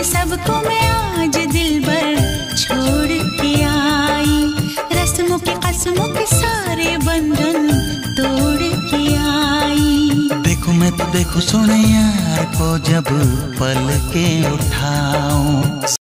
सबको मैं आज दिल भर छोड़ के आई, रस्मों के कसमों के सारे बंधन तोड़ के आई। देखो मैं तो देखो सोने यार को जब पल के उठाऊं,